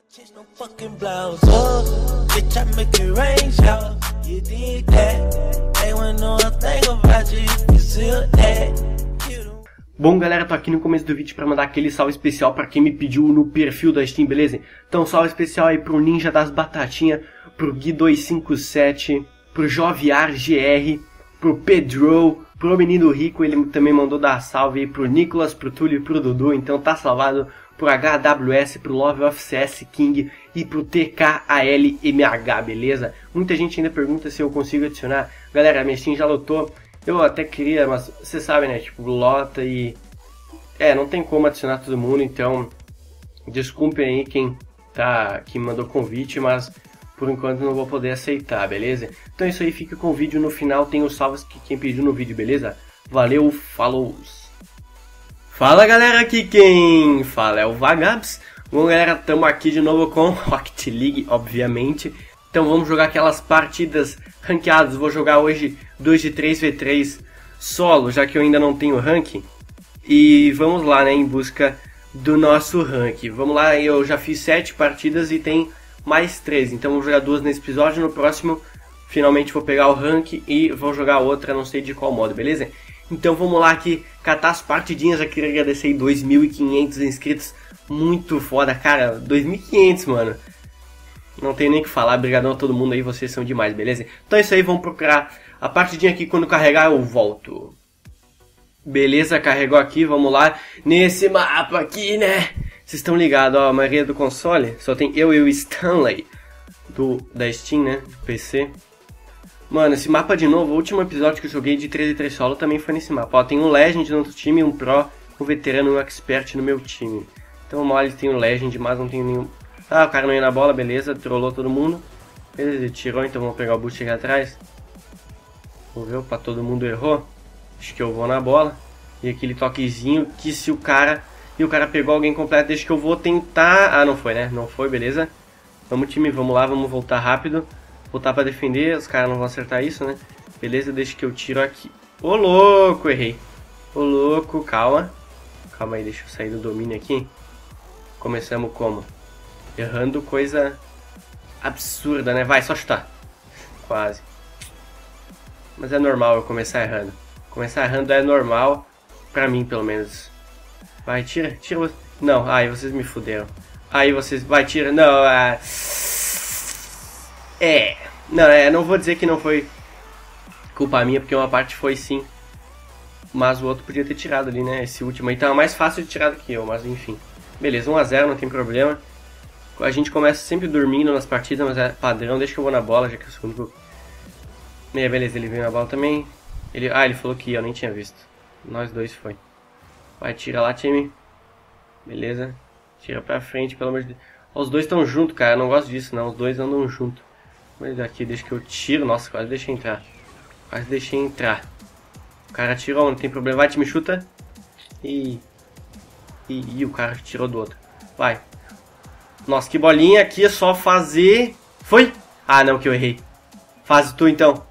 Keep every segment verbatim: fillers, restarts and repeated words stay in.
Bom, galera, tô aqui no começo do vídeo pra mandar aquele salve especial pra quem me pediu no perfil da Steam, beleza? Então, salve especial aí pro Ninja das Batatinhas, pro Gui dois cinco sete, pro Joviar G R, pro Pedro, pro Menino Rico, ele também mandou dar salve aí pro Nicolas, pro Túlio e pro Dudu, então tá salvado pro H W S, pro Love of C S King e pro T K A L M H, beleza? Muita gente ainda pergunta se eu consigo adicionar. Galera, a minha Steam já lotou. Eu até queria, mas você sabe, né? Tipo, lota e... É, não tem como adicionar todo mundo, então... Desculpem aí quem tá... Quem mandou convite, mas... Por enquanto não vou poder aceitar, beleza? Então é isso aí, fica com o vídeo. No final tem os salvos que quem pediu no vídeo, beleza? Valeu, falou! Fala, galera, aqui quem fala é o Vagabs. Bom, galera, estamos aqui de novo com Rocket League, obviamente. Então vamos jogar aquelas partidas ranqueadas. Vou jogar hoje dois de três contra três solo, já que eu ainda não tenho rank. E vamos lá, né, em busca do nosso rank. Vamos lá, eu já fiz sete partidas e tem mais três. Então vou jogar duas nesse episódio. No próximo, finalmente vou pegar o rank e vou jogar outra, não sei de qual modo, beleza? Então vamos lá aqui, catar as partidinhas. Já queria agradecer dois mil e quinhentos inscritos. Muito foda, cara, dois mil e quinhentos, mano. Não tenho nem o que falar, obrigadão a todo mundo aí, vocês são demais, beleza? Então é isso aí, vamos procurar a partidinha aqui, quando carregar eu volto. Beleza, carregou aqui, vamos lá. Nesse mapa aqui, né? Vocês estão ligados, ó, a maioria do console, só tem eu e o Stanley, do, da Steam, né, do P C. Mano, esse mapa de novo, o último episódio que eu joguei de três contra três solo também foi nesse mapa. Ó, tem um Legend no outro time, um Pro, um Veterano e um Expert no meu time. Então, mole, tem um Legend, mas não tem nenhum... Ah, o cara não ia na bola, beleza, trollou todo mundo. Beleza, ele tirou, então vamos pegar o boost aqui atrás. Vamos ver, opa, todo mundo errou. Acho que eu vou na bola. E aquele toquezinho que se o cara... E o cara pegou alguém completo, deixa que eu vou tentar... Ah, não foi, né? Não foi, beleza. Vamos, time, vamos lá, vamos voltar rápido. Voltar pra defender, os caras não vão acertar isso, né? Beleza, deixa que eu tiro aqui. Ô, louco, errei. Ô, louco, calma. Calma aí, deixa eu sair do domínio aqui. Começamos como? Errando coisa absurda, né? Vai, só chutar. Quase. Mas é normal eu começar errando. Começar errando é normal. Pra mim, pelo menos. Vai, tira, tira. Não, aí vocês me fuderam. Aí vocês... Vai, tira. Não, ah... É... Não, é, não vou dizer que não foi culpa minha, porque uma parte foi sim. Mas o outro podia ter tirado ali, né? Esse último aí tava mais fácil de tirar do que eu, mas enfim. Beleza, um a zero, não tem problema. A gente começa sempre dormindo nas partidas, mas é padrão. Deixa que eu vou na bola, já que é o segundo... É, beleza, ele veio na bola também. Ele... Ah, ele falou que eu nem tinha visto. Nós dois foi. Vai, tira lá, time. Beleza. Tira pra frente, pelo amor de Deus. Os dois estão juntos, cara. Eu não gosto disso, não. Os dois andam juntos. Mas aqui, deixa que eu tiro. Nossa, quase deixei entrar. Quase deixei entrar. O cara tirou, não tem problema. Vai, time, chuta. E... E, e o cara tirou do outro. Vai. Nossa, que bolinha aqui. É só fazer... Foi? Ah, não, que eu errei. Faz tu, então.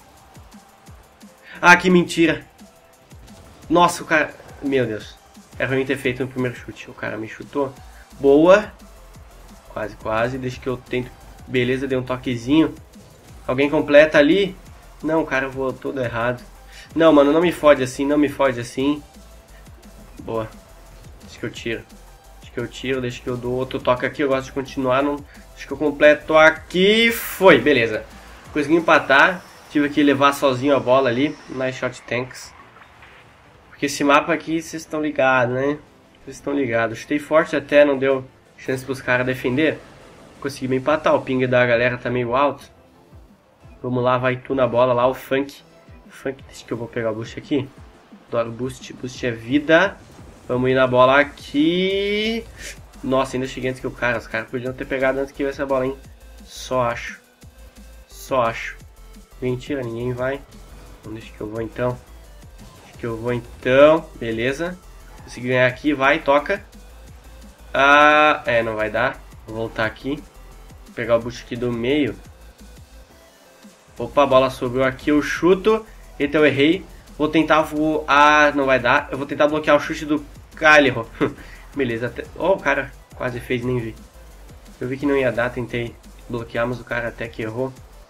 Ah, que mentira. Nossa, o cara... Meu Deus. É ruim ter feito no primeiro chute. O cara me chutou. Boa. Quase, quase. Deixa que eu tento... Beleza, dei um toquezinho. Alguém completa ali? Não, cara, eu vou todo errado. Não, mano, não me fode assim. Não me fode assim. Boa. Deixa que eu tiro. Deixa que eu tiro. Deixa que eu dou outro toque aqui. Eu gosto de continuar. Não... Deixa que eu completo aqui. Foi, beleza. Consegui empatar. Tive que levar sozinho a bola ali. Nice shot, tanks. Porque esse mapa aqui, vocês estão ligados, né? Vocês estão ligados. Chutei forte até, não deu chance para os caras defender. Consegui me empatar. O ping da galera tá meio alto. Vamos lá, vai tu na bola lá, o Funk. Funk, deixa que eu vou pegar o boost aqui. Adoro boost. Boost é vida. Vamos ir na bola aqui. Nossa, ainda cheguei antes que o cara. Os caras podiam ter pegado antes que eu essa bola, hein? Só acho. Só acho. Mentira, ninguém vai. Então, deixa que eu vou então. Deixa que eu vou então. Beleza. Consegui ganhar aqui. Vai, toca. Ah, é, não vai dar. Vou voltar aqui. Vou pegar o boost aqui do meio. Opa, a bola sobrou aqui. Eu chuto. Então eu errei. Vou tentar voar. Ah, não vai dar. Eu vou tentar bloquear o chute do Calero. Beleza. Até... Oh, o cara quase fez, nem vi. Eu vi que não ia dar, tentei bloquear, mas o cara até que errou.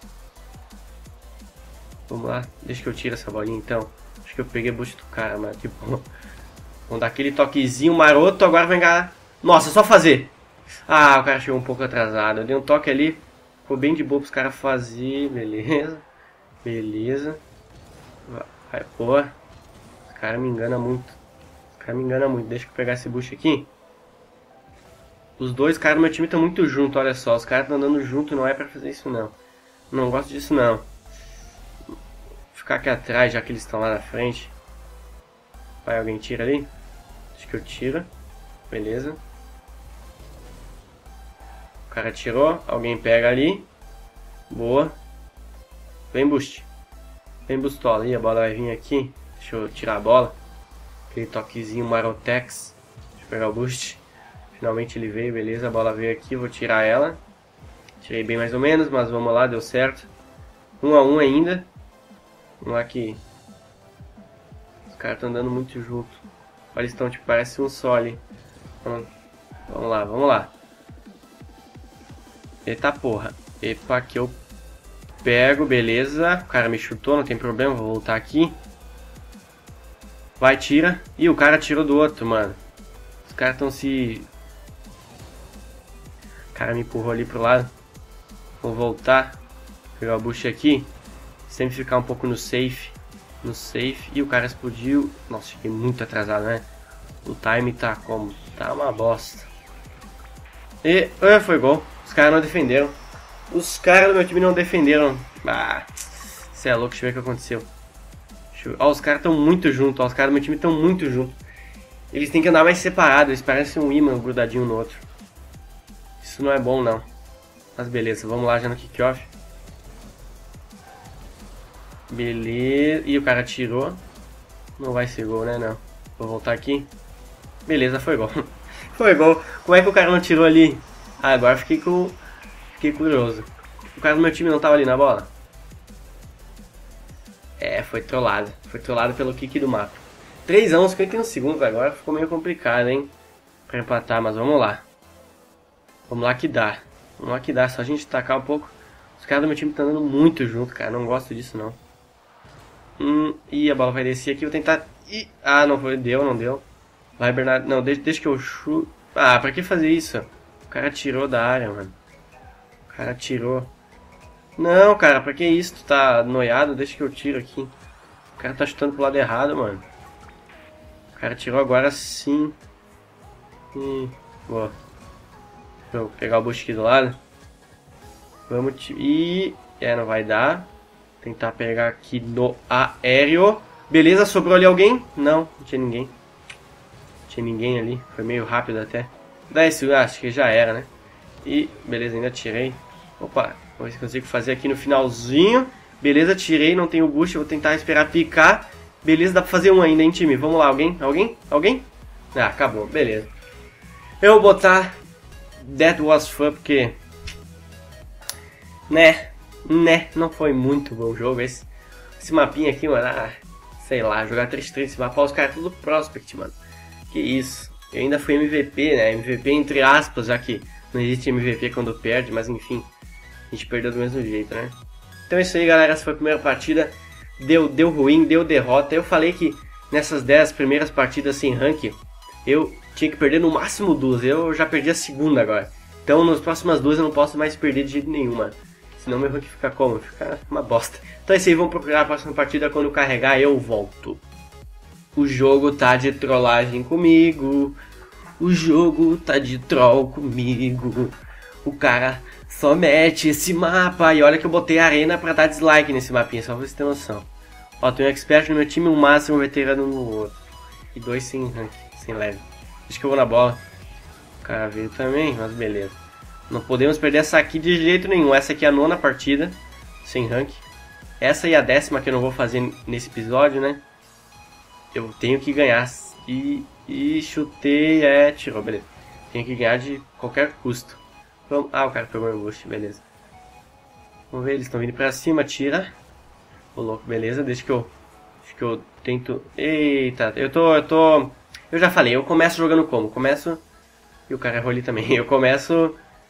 Vamos lá, deixa que eu tire essa bolinha então. Acho que eu peguei boost do cara, mas tipo... Vamos dar aquele toquezinho maroto, agora vai enganar. Nossa, só fazer! Ah, o cara chegou um pouco atrasado. Eu dei um toque ali, ficou bem de boa pros caras fazer. Beleza. Beleza. Vai, pô. Os caras me enganam muito. Os caras me enganam muito. Deixa eu pegar esse boost aqui. Os dois caras do meu time estão muito juntos, olha só. Os caras estão andando junto, não é pra fazer isso não. Não gosto disso não. Vou ficar aqui atrás, já que eles estão lá na frente. Vai, alguém tira ali? Acho que eu tiro. Beleza. O cara tirou, alguém pega ali. Boa. Vem boost. Vem boostola. Ih, a bola vai vir aqui. Deixa eu tirar a bola. Aquele toquezinho Marotex. Deixa eu pegar o boost. Finalmente ele veio, beleza. A bola veio aqui, vou tirar ela. Tirei bem mais ou menos, mas vamos lá, deu certo. Um a um ainda. Vamos lá que... Os caras estão andando muito junto. Olha, eles estão tipo, parece um só ali. Vamos, vamos lá, vamos lá. Eita porra. Epa, que eu pego, beleza. O cara me chutou, não tem problema, vou voltar aqui. Vai, tira. Ih, o cara tirou do outro, mano. Os caras estão se... O cara me empurrou ali pro lado. Vou voltar. Pegar o boost aqui. Sempre ficar um pouco no safe. No safe. E o cara explodiu. Nossa, fiquei muito atrasado, né? O time tá como? Tá uma bosta. E... Ah, foi gol. Os caras não defenderam. Os caras do meu time não defenderam. Ah, cê é louco, deixa eu ver o que aconteceu. Eu... Ó, os caras estão muito juntos. Ó, os caras do meu time estão muito juntos. Eles têm que andar mais separados. Eles parecem um imã grudadinho um no outro. Isso não é bom, não. Mas beleza, vamos lá já no kickoff. Beleza. E o cara tirou. Não vai ser gol, né? Não. Vou voltar aqui. Beleza, foi gol. Foi gol. Como é que o cara não tirou ali? Ah, agora fiquei com... Fiquei curioso. O cara do meu time não tava ali na bola? É, foi trollado. Foi trollado pelo kick do mapa. três a um, cinquenta e um segundos agora. Ficou meio complicado, hein? Pra empatar, mas vamos lá. Vamos lá que dá. Vamos lá que dá. Só a gente tacar um pouco. Os caras do meu time estão andando muito junto, cara. Não gosto disso, não. Hum, e a bola vai descer aqui. Vou tentar... Ih, ah, não foi. Deu, não deu. Vai, Bernardo. Não, deixa, deixa que eu chuto. Ah, pra que fazer isso? O cara tirou da área, mano. O cara tirou. Não, cara, pra que isso? Tu tá noiado? Deixa que eu tiro aqui. O cara tá chutando pro lado errado, mano. O cara tirou agora sim. Hum, boa. Deixa eu pegar o boost aqui do lado. Vamos... E... É, não vai dar. Tentar pegar aqui no aéreo. Beleza, sobrou ali alguém? Não, não tinha ninguém. Não tinha ninguém ali. Foi meio rápido até. Dá esse... Acho que já era, né? E... Beleza, ainda tirei. Opa, vamos ver se consigo fazer aqui no finalzinho. Beleza, tirei, não tenho boost. Vou tentar esperar picar. Beleza, dá pra fazer um ainda, hein, time? Vamos lá, alguém? Alguém? Alguém? Ah, acabou, beleza. Eu vou botar That Was Fun, porque... Né, né, não foi muito bom o jogo. Esse, esse mapinha aqui, mano, ah, sei lá, jogar três três, esse mapa, os caras tudo prospect, mano. Que isso. Eu ainda fui M V P, né, M V P entre aspas, já que não existe M V P quando perde, mas enfim. A gente perdeu do mesmo jeito, né. Então é isso aí, galera, essa foi a primeira partida. Deu, deu ruim, deu derrota. Eu falei que nessas dez primeiras partidas sem rank, eu tinha que perder no máximo duas. Eu já perdi a segunda agora. Então nas próximas duas eu não posso mais perder de jeito nenhum, mano. Senão meu rank fica como? Fica uma bosta. Então é isso aí, vamos procurar a próxima partida. Quando eu carregar eu volto. O jogo tá de trollagem comigo. O jogo tá de troll comigo. O cara só mete esse mapa. E olha que eu botei arena pra dar dislike nesse mapinha, só pra você ter noção. Ó, tem um expert no meu time, um máximo, um veterano no outro. E dois sem rank, sem leve. Acho que eu vou na bola. O cara veio também, mas beleza. Não podemos perder essa aqui de jeito nenhum. Essa aqui é a nona partida, sem rank. Essa e a décima que eu não vou fazer nesse episódio, né? Eu tenho que ganhar. E, e chutei, é, tirou, beleza. Tenho que ganhar de qualquer custo. Vamos, ah, o cara pegou meu boost, beleza. Vamos ver, eles estão vindo pra cima, tira. Ô louco, beleza, deixa que eu... Deixa que eu tento... Eita, eu tô, eu tô... Eu já falei, eu começo jogando como? Começo... E o cara errou ali também. Eu começo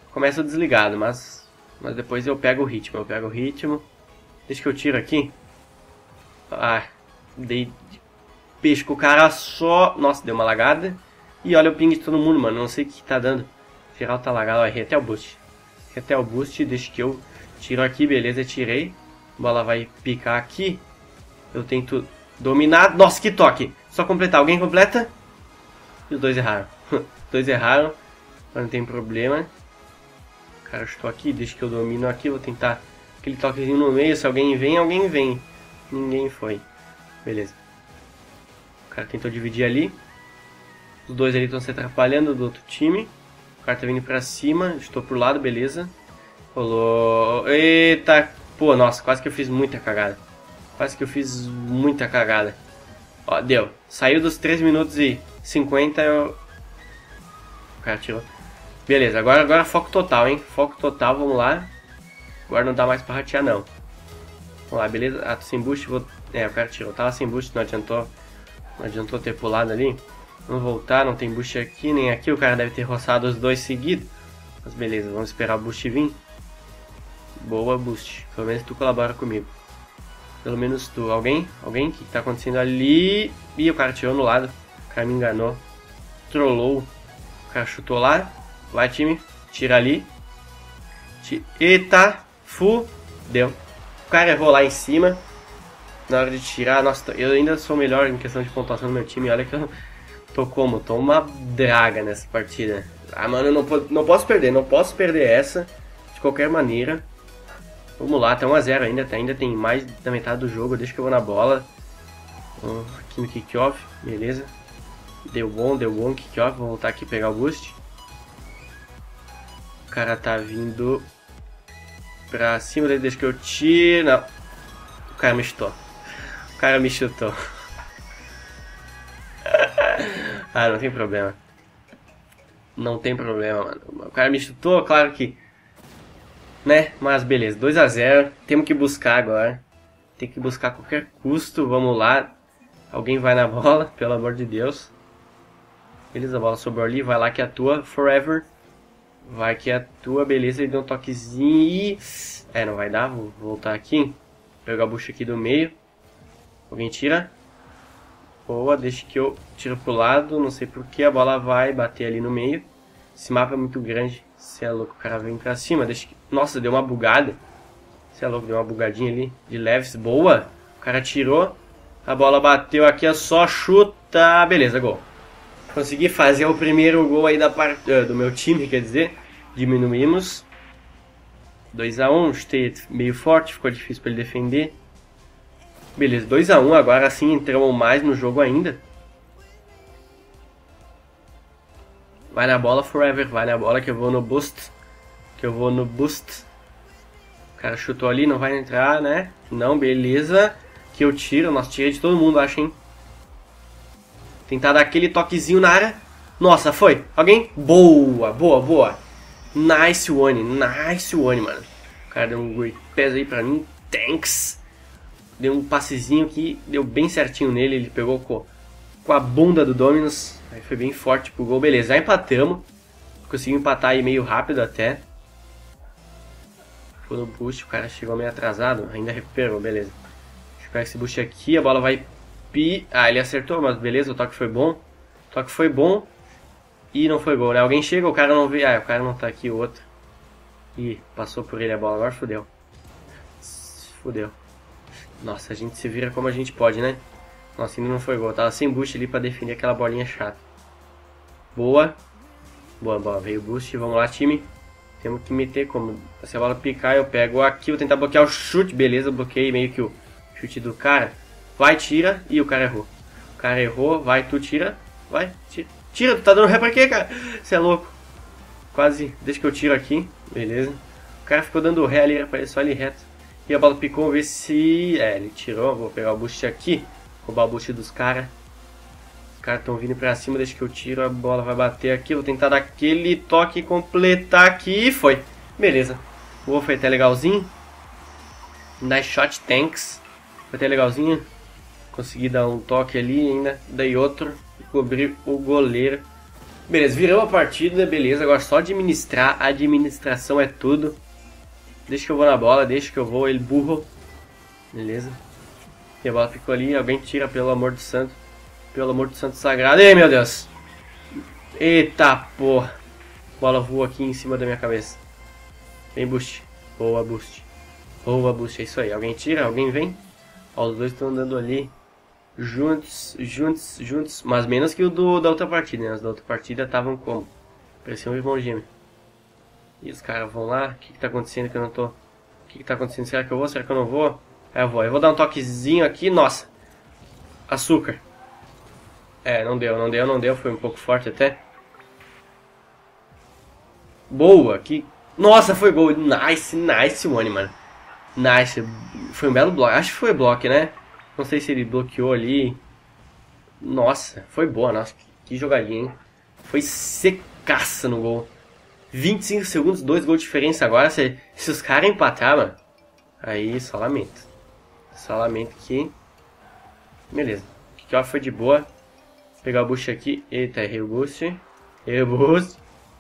começa desligado, mas, mas depois eu pego o ritmo, eu pego o ritmo. Deixa que eu tiro aqui. Ah, dei peixe com o cara só. Nossa, deu uma lagada. E olha o ping de todo mundo, mano, não sei o que tá dando. Geral tá lagado, ó, errei até o boost. Errei até o boost, deixa que eu tiro aqui, beleza, tirei. A bola vai picar aqui. Eu tento dominar. Nossa, que toque! Só completar, alguém completa? E os dois erraram. Os dois erraram, mas não tem problema. O cara chutou aqui, deixa que eu domino aqui. Vou tentar aquele toquezinho no meio. Se alguém vem, alguém vem. Ninguém foi. Beleza. O cara tentou dividir ali. Os dois ali estão se atrapalhando do outro time. O cara tá vindo pra cima. Estou pro lado, beleza. Rolou. Eita. Pô, nossa, quase que eu fiz muita cagada. Quase que eu fiz muita cagada. Ó, deu. Saiu dos três minutos e cinquenta. Eu... O cara tirou. Beleza, agora, agora foco total, hein? Foco total, vamos lá. Agora não dá mais pra ratear, não. Vamos lá, beleza? Ah, tô sem boost, vou... É, o cara tirou. Tava sem boost, não adiantou. Não adiantou ter pulado ali. Vamos voltar, não tem boost aqui nem aqui. O cara deve ter roçado os dois seguidos. Mas beleza, vamos esperar o boost vir. Boa, boost. Pelo menos tu colabora comigo. Pelo menos tu. Alguém? Alguém? O que tá acontecendo ali? Ih, o cara tirou no lado. O cara me enganou. Trollou. O cara chutou lá. Vai, time. Tira ali. Eita. Fudeu. O cara errou lá em cima. Na hora de tirar. Nossa, eu ainda sou melhor em questão de pontuação do meu time. Olha que eu tô como? Tô uma draga nessa partida. Ah, mano, eu não, não posso perder. Não posso perder essa. De qualquer maneira. Vamos lá, tá um a zero ainda. Tá, ainda tem mais da metade do jogo. Deixa que eu vou na bola. Aqui no kickoff. Beleza. Deu bom, deu bom kickoff. Vou voltar aqui e pegar o boost. O cara tá vindo pra cima dele. Deixa que eu tiro. Não. O cara me chutou. O cara me chutou. Ah, não tem problema. Não tem problema, mano. O cara me chutou, claro que... Né? Mas beleza, dois a zero. Temos que buscar agora. Tem que buscar a qualquer custo. Vamos lá. Alguém vai na bola, pelo amor de Deus. Beleza, a bola sobrou ali. Vai lá que atua. Forever. Vai que atua. Beleza, ele deu um toquezinho e... É, não vai dar. Vou voltar aqui. Pegar a bucha aqui do meio. Alguém tira. Boa, deixa que eu tiro pro lado. Não sei porque a bola vai bater ali no meio. Esse mapa é muito grande. Você é louco, o cara vem pra cima. Deixa que... Nossa, deu uma bugada. Você é louco, deu uma bugadinha ali. De leves, boa. O cara tirou. A bola bateu aqui, é só chuta. Beleza, gol. Consegui fazer o primeiro gol aí da part... do meu time, quer dizer. Diminuímos. dois a um, chutei meio forte, ficou difícil para ele defender. Beleza, dois a um, agora sim entramos mais no jogo ainda. Vai na bola, Forever, vai na bola que eu vou no boost. Que eu vou no boost. O cara chutou ali, não vai entrar, né? Não, beleza. Que eu tiro, nossa, tirei de todo mundo, acho, hein? Tentar dar aquele toquezinho na área. Nossa, foi. Alguém? Boa, boa, boa. Nice one, nice one, mano. O cara deu um great pass aí pra mim. Thanks. Deu um passezinho que deu bem certinho nele. Ele pegou com, com a bunda do Dominus. Aí foi bem forte pro gol. Beleza, já empatamos. Conseguimos empatar aí meio rápido até. Foi no boost, o cara chegou meio atrasado. Ainda recuperou, beleza. Deixa eu pegar esse boost aqui. A bola vai... Pi... Ah, ele acertou, mas beleza, o toque foi bom. O toque foi bom. E não foi gol, né? Alguém chega, o cara não vê. Ah, o cara não tá aqui, o outro. Ih, passou por ele a bola. Agora fodeu. Fodeu. Nossa, a gente se vira como a gente pode, né? Nossa, ainda não foi gol. Tava sem boost ali pra defender aquela bolinha chata. Boa. Boa, boa. Veio o boost. Vamos lá, time. Temos que meter como... Se a bola picar, eu pego aqui. Vou tentar bloquear o chute. Beleza, bloqueei meio que o chute do cara. Vai, tira. E o cara errou. O cara errou. Vai, tu tira. Vai, tira. Tira, tu tá dando ré pra quê, cara? Você é louco. Quase. Deixa que eu tiro aqui. Beleza. O cara ficou dando ré ali. Apareceu ali reto. E a bola picou. Vamos ver se... É, ele tirou. Vou pegar o boost aqui. Roubar o boost dos caras. Os caras estão vindo pra cima. Deixa que eu tiro. A bola vai bater aqui. Vou tentar dar aquele toque e completar aqui. E foi. Beleza. O gol foi até legalzinho. Nice shot, thanks. Foi até legalzinho. Consegui dar um toque ali ainda. Dei outro. E cobri o goleiro. Beleza, virou a partida, beleza. Agora só administrar, administração é tudo. Deixa que eu vou na bola, deixa que eu vou, ele burro. Beleza. E a bola ficou ali, alguém tira, pelo amor do santo. Pelo amor do santo sagrado. Ei, meu Deus. Eita porra. A bola voa aqui em cima da minha cabeça. Vem, Boost. Boa, Boost. Boa, Boost. É isso aí. Alguém tira, alguém vem. Ó, os dois estão andando ali. Juntos, juntos, juntos. Mas menos que o do, da outra partida, né? Os da outra partida estavam como? Parecia um irmão gêmeo. E os caras vão lá. O que que tá acontecendo que eu não tô? O que que tá acontecendo? Será que eu vou? Será que eu não vou? É, eu vou. Eu vou dar um toquezinho aqui. Nossa. Açúcar. É, não deu, não deu, não deu. Foi um pouco forte até. Boa. Que... Nossa, foi gol. Nice, nice one, mano. Nice. Foi um belo bloco. Acho que foi bloco, né? Não sei se ele bloqueou ali. Nossa, foi boa. Nossa, que, que jogadinha, hein? Foi secaça no gol. vinte e cinco segundos, dois gols de diferença agora. Se, se os caras empatar, mano, aí só lamento. Só lamento que... Beleza. Que ó, foi de boa. Vou pegar o boost aqui. Eita, errei o boost. Errei o boost.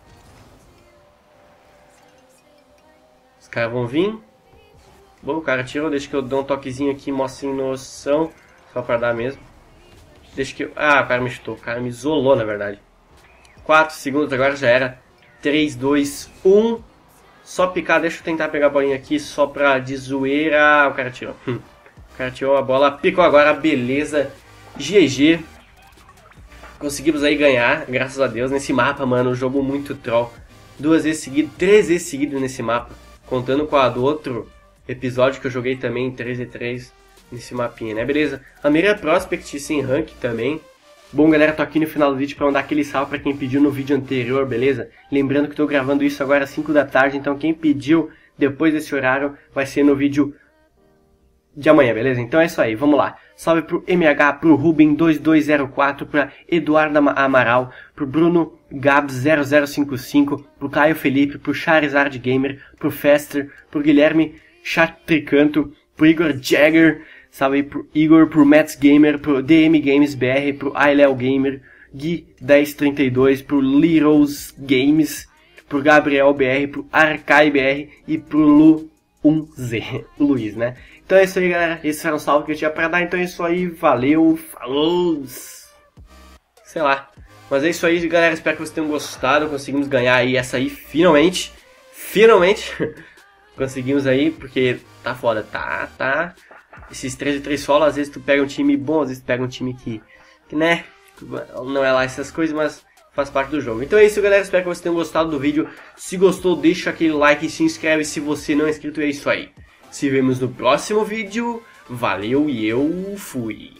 Os caras vão vir. Bom, o cara tirou. Deixa que eu dou um toquezinho aqui. Mostra sem noção. Só pra dar mesmo. Deixa que eu... Ah, o cara me chutou. O cara me isolou, na verdade. quatro segundos. Agora já era. três, dois, um. Só picar. Deixa eu tentar pegar a bolinha aqui. Só pra de zoeira. O cara tirou. Hum. O cara tirou a bola. Picou agora. Beleza. G G. Conseguimos aí ganhar. Graças a Deus. Nesse mapa, mano. Um jogo muito troll. Duas vezes seguidas. Três vezes seguidas nesse mapa. Contando com a do outro episódio que eu joguei também em três a três nesse mapinha, né? Beleza? A Mira Prospect sem rank também. Bom, galera, tô aqui no final do vídeo pra mandar aquele salve pra quem pediu no vídeo anterior, beleza? Lembrando que tô gravando isso agora às cinco da tarde, então quem pediu depois desse horário vai ser no vídeo de amanhã, beleza? Então é isso aí, vamos lá. Salve pro M H, pro Ruben dois dois zero quatro, pra Eduardo Amaral, pro Bruno Gabs zero zero cinco cinco, pro Caio Felipe, pro Charizard Gamer, pro Fester, pro Guilherme Chatricanto, pro Igor Jagger, salve aí pro Igor, pro Mets Gamer, pro D M Games B R, pro Ailel Gamer, Gui dez trinta e dois, pro Littles Games, pro Gabriel B R, pro Arcai B R e pro Lu um Z, o Luiz, né? Então é isso aí, galera, esse era o salve que eu tinha pra dar, então é isso aí, valeu, falou, sei lá. Mas é isso aí, galera, espero que vocês tenham gostado, conseguimos ganhar aí essa aí, finalmente, finalmente, conseguimos aí, porque tá foda, tá, tá, esses três e três solo, às vezes tu pega um time bom, às vezes tu pega um time que, que né, não é lá essas coisas, mas faz parte do jogo. Então é isso, galera, espero que vocês tenham gostado do vídeo, se gostou, deixa aquele like e se inscreve se você não é inscrito, é isso aí. Se vemos no próximo vídeo, valeu e eu fui!